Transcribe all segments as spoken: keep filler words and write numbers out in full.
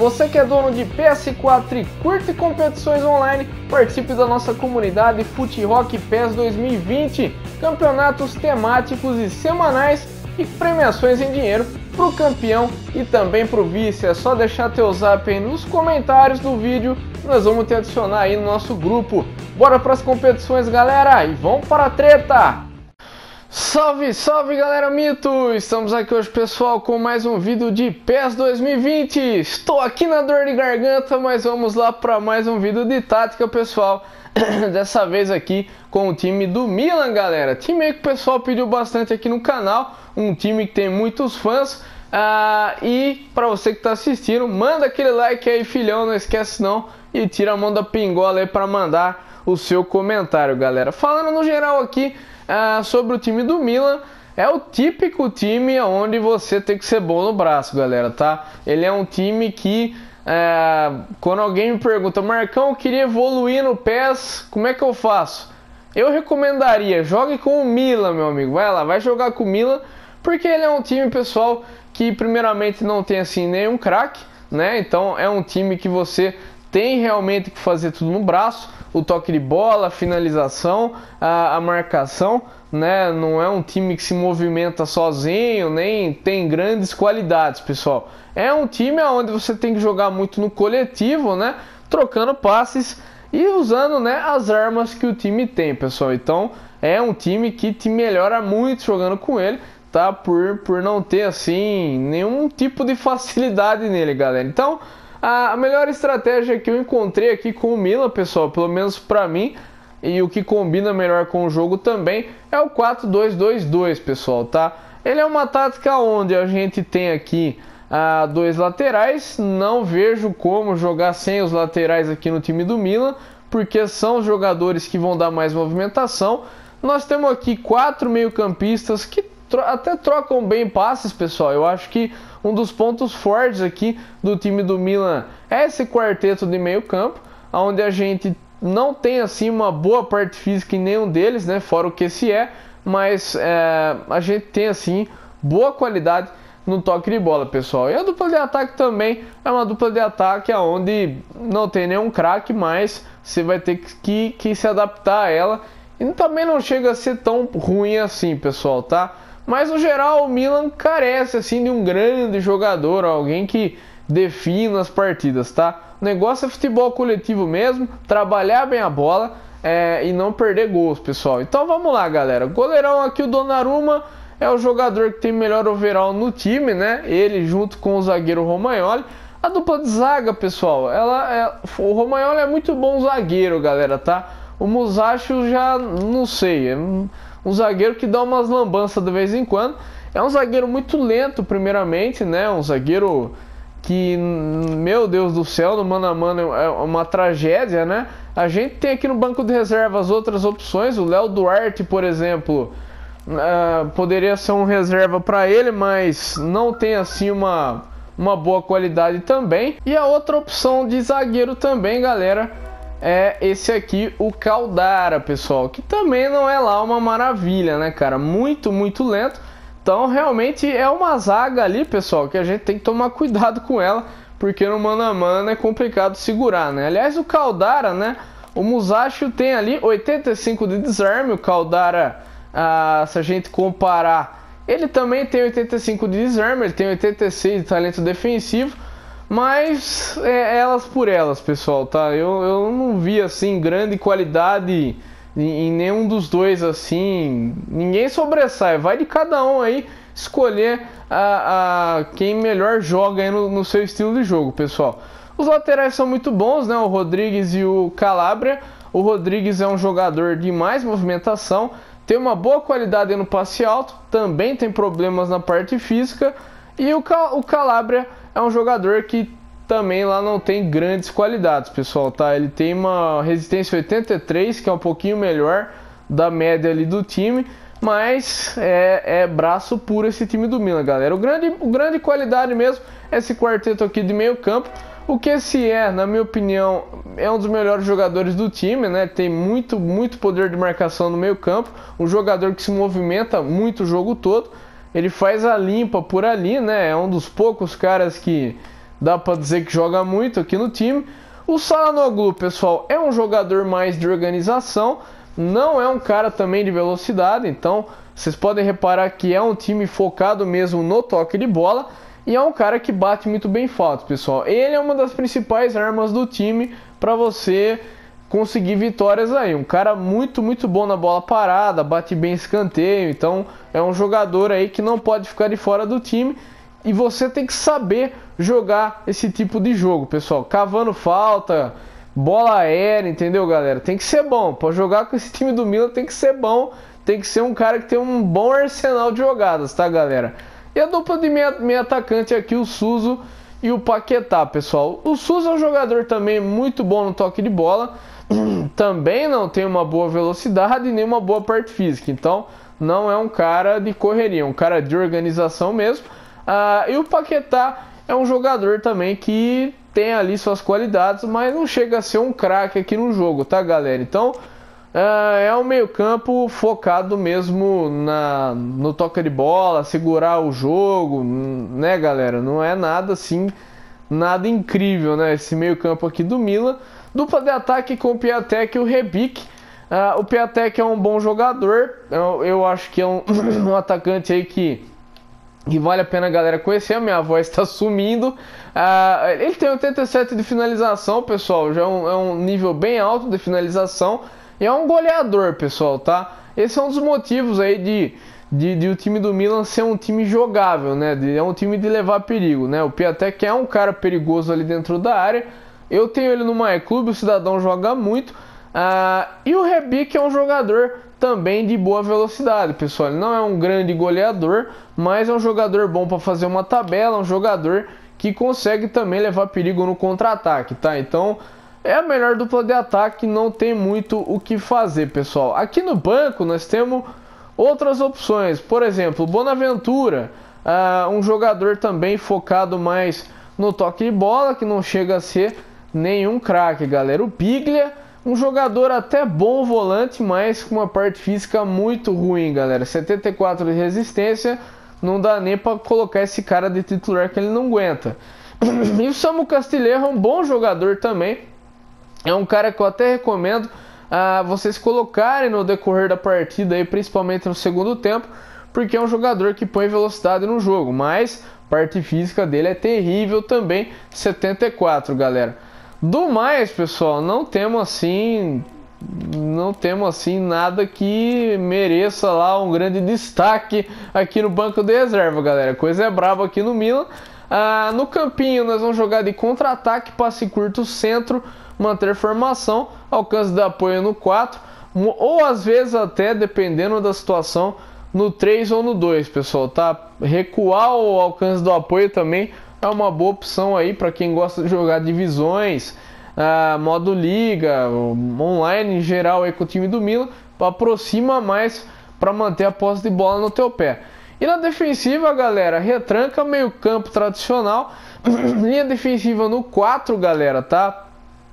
você que é dono de P S quatro e curte competições online, participe da nossa comunidade FUTROCK PES dois mil e vinte, campeonatos temáticos e semanais e premiações em dinheiro para o campeão e também para o vice. É só deixar teu zap aí nos comentários do vídeo, nós vamos te adicionar aí no nosso grupo. Bora para as competições, galera, e vamos para a treta! Salve, salve, galera mito! Estamos aqui hoje, pessoal, com mais um vídeo de PES dois mil e vinte. Estou aqui na dor de garganta, mas vamos lá para mais um vídeo de tática, pessoal. Dessa vez aqui com o time do Milan, galera. Time aí que o pessoal pediu bastante aqui no canal, um time que tem muitos fãs. Ah, e para você que está assistindo, manda aquele like aí, filhão, não esquece não, e tira a mão da pingola aí para mandar o seu comentário, galera. Falando no geral aqui ah, sobre o time do Milan, é o típico time onde você tem que ser bom no braço, galera, tá? Ele é um time que É, quando alguém me pergunta, Marcão, eu queria evoluir no PES, como é que eu faço? Eu recomendaria, jogue com o Milan, meu amigo. Vai lá, vai jogar com o Milan, porque ele é um time, pessoal, que primeiramente não tem assim nenhum craque, né? Então é um time que você tem realmente que fazer tudo no braço, o toque de bola, a finalização, a, a marcação, né? Não é um time que se movimenta sozinho, nem tem grandes qualidades, pessoal. É um time onde você tem que jogar muito no coletivo, né? Trocando passes e usando, né, as armas que o time tem, pessoal. Então é um time que te melhora muito jogando com ele, tá? Por, por não ter assim nenhum tipo de facilidade nele, galera. Então a, a melhor estratégia que eu encontrei aqui com o Milan, pessoal, pelo menos pra mim, e o que combina melhor com o jogo também, é o quatro dois dois dois, pessoal, tá? Ele é uma tática onde a gente tem aqui ah, dois laterais. Não vejo como jogar sem os laterais aqui no time do Milan, porque são os jogadores que vão dar mais movimentação. Nós temos aqui quatro meio-campistas que tro até trocam bem passes, pessoal. Eu acho que um dos pontos fortes aqui do time do Milan é esse quarteto de meio-campo, onde a gente não tem assim uma boa parte física em nenhum deles, né? Fora o que se é, mas é, a gente tem assim boa qualidade no toque de bola, pessoal. E a dupla de ataque também é uma dupla de ataque onde não tem nenhum craque, mas você vai ter que, que se adaptar a ela. E também não chega a ser tão ruim assim, pessoal, tá? Mas no geral o Milan carece assim de um grande jogador, alguém que defina as partidas, tá? O negócio é futebol coletivo mesmo, trabalhar bem a bola é, e não perder gols, pessoal. Então vamos lá, galera. Goleirão aqui, o Donnarumma, é o jogador que tem melhor overall no time, né? Ele junto com o zagueiro Romagnoli. A dupla de zaga, pessoal, ela é... o Romagnoli é muito bom zagueiro, galera, tá? O Musashi já não sei, é um zagueiro que dá umas lambanças de vez em quando. É um zagueiro muito lento, primeiramente, né? Um zagueiro que, meu Deus do céu, no mano a mano é uma tragédia, né? A gente tem aqui no banco de reservas outras opções. O Léo Duarte, por exemplo, uh, poderia ser um reserva para ele, mas não tem assim uma, uma boa qualidade também. E a outra opção de zagueiro também, galera, é esse aqui, o Caldara, pessoal, que também não é lá uma maravilha, né, cara? Muito, muito lento. Então realmente é uma zaga ali, pessoal, que a gente tem que tomar cuidado com ela, porque no mano a mano é complicado segurar, né? Aliás, o Caldara, né? O Musashi tem ali oitenta e cinco de desarme. O Caldara, ah, se a gente comparar, ele também tem oitenta e cinco de desarme, ele tem oitenta e seis de talento defensivo. Mas é elas por elas, pessoal, tá? Eu, eu não vi assim grande qualidade em, em nenhum dos dois, assim. Ninguém sobressai. Vai de cada um aí escolher a, a quem melhor joga aí no, no seu estilo de jogo, pessoal. Os laterais são muito bons, né? O Rodrigues e o Calabria. O Rodrigues é um jogador de mais movimentação, tem uma boa qualidade no passe alto, também tem problemas na parte física. E o, o Calabria é um jogador que também lá não tem grandes qualidades, pessoal, tá? Ele tem uma resistência oitenta e três, que é um pouquinho melhor da média ali do time, mas é, é braço puro esse time do Milan, galera. O grande, o grande qualidade mesmo é esse quarteto aqui de meio campo. O que esse é, na minha opinião, é um dos melhores jogadores do time, né? Tem muito, muito poder de marcação no meio campo, um jogador que se movimenta muito o jogo todo. Ele faz a limpa por ali, né? É um dos poucos caras que dá para dizer que joga muito aqui no time. O Çalhanoğlu, pessoal, é um jogador mais de organização, não é um cara também de velocidade, então vocês podem reparar que é um time focado mesmo no toque de bola e é um cara que bate muito bem falta, pessoal. Ele é uma das principais armas do time para você conseguir vitórias aí. Um cara muito, muito bom na bola parada, bate bem escanteio, então é um jogador aí que não pode ficar de fora do time e você tem que saber jogar esse tipo de jogo, pessoal. Cavando falta, bola aérea, entendeu, galera? Tem que ser bom. Para jogar com esse time do Milan tem que ser bom. Tem que ser um cara que tem um bom arsenal de jogadas, tá, galera? E a dupla de meio, meio atacante aqui, o Suso e o Paquetá, pessoal. O Suso é um jogador também muito bom no toque de bola. Também não tem uma boa velocidade nem uma boa parte física. Então, não é um cara de correria, é um cara de organização mesmo. Ah, e o Paquetá é um jogador também que tem ali suas qualidades, mas não chega a ser um craque aqui no jogo, tá, galera? Então, uh, é um meio campo focado mesmo na, no toque de bola, segurar o jogo, né, galera? Não é nada assim, nada incrível, né? Esse meio campo aqui do Milan. Dupla de ataque com o Piatek e o Rebic. Uh, o Piatek é um bom jogador, eu, eu acho que é um, um atacante aí que... que vale a pena a galera conhecer. A minha voz está sumindo. Uh, ele tem oitenta e sete de finalização, pessoal. Já é um, é um nível bem alto de finalização. E é um goleador, pessoal, tá? Esse é um dos motivos aí de, de, de o time do Milan ser um time jogável, né? De, é um time de levar perigo, né? O Piatek é um cara perigoso ali dentro da área. Eu tenho ele no My Club, o cidadão joga muito. Uh, e o Rebic é um jogador também de boa velocidade, pessoal. Ele não é um grande goleador, mas é um jogador bom para fazer uma tabela, um jogador que consegue também levar perigo no contra-ataque, tá? Então, é a melhor dupla de ataque, não tem muito o que fazer, pessoal. Aqui no banco nós temos outras opções, por exemplo, o Bonaventura, uh, um jogador também focado mais no toque de bola, que não chega a ser nenhum craque, galera. O Biglia, um jogador até bom volante, mas com uma parte física muito ruim, galera. setenta e quatro de resistência, não dá nem para colocar esse cara de titular que ele não aguenta. E o Samu Castilheiro é um bom jogador também. É um cara que eu até recomendo uh, vocês colocarem no decorrer da partida, aí, principalmente no segundo tempo, porque é um jogador que põe velocidade no jogo, mas a parte física dele é terrível também, setenta e quatro, galera. Do mais, pessoal, não temos assim, não temos assim nada que mereça lá um grande destaque aqui no banco de reserva, galera. Coisa é braba aqui no Milan. Ah, no campinho nós vamos jogar de contra-ataque, passe curto, centro, manter formação, alcance de apoio no quatro, ou às vezes até, dependendo da situação, no três ou no dois, pessoal, tá? Recuar o alcance do apoio também é uma boa opção aí para quem gosta de jogar divisões, uh, modo liga, online em geral aí com o time do Milan, aproxima mais para manter a posse de bola no teu pé. E na defensiva, galera, retranca, meio campo tradicional, linha defensiva no quatro, galera, tá?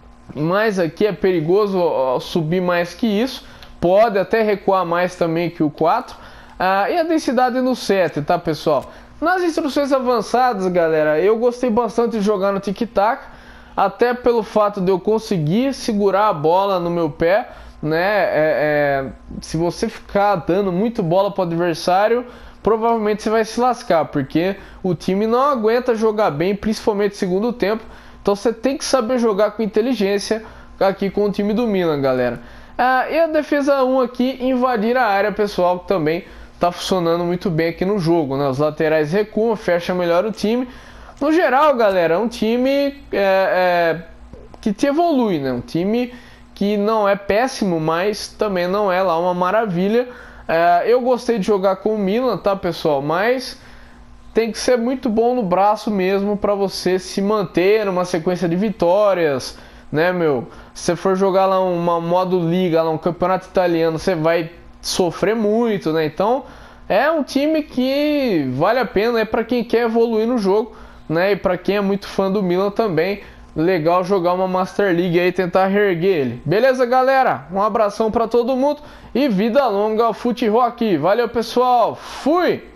Mas aqui é perigoso subir mais que isso, pode até recuar mais também que o quatro, uh, e a densidade no sete, tá, pessoal? Nas instruções avançadas, galera, eu gostei bastante de jogar no tic-tac, até pelo fato de eu conseguir segurar a bola no meu pé, né? É, é, se você ficar dando muito bola para o adversário, provavelmente você vai se lascar, porque o time não aguenta jogar bem, principalmente no segundo tempo. Então você tem que saber jogar com inteligência aqui com o time do Milan, galera. Ah, e a defesa um aqui, invadir a área, pessoal, que também tá funcionando muito bem aqui no jogo, né? Os laterais recuam, fecha melhor o time. No geral, galera, é um time é, é, que te evolui, né? Um time que não é péssimo, mas também não é lá uma maravilha. É, eu gostei de jogar com o Milan, tá, pessoal? Mas tem que ser muito bom no braço mesmo para você se manter numa sequência de vitórias, né, meu? Se você for jogar lá uma modo liga, lá um campeonato italiano, você vai sofrer muito, né? Então é um time que vale a pena, é para quem quer evoluir no jogo, né? E para quem é muito fã do Milan também, legal jogar uma Master League aí, tentar reerguer ele. Beleza, galera? Um abração para todo mundo e vida longa ao Fute Rock. Valeu, pessoal. Fui!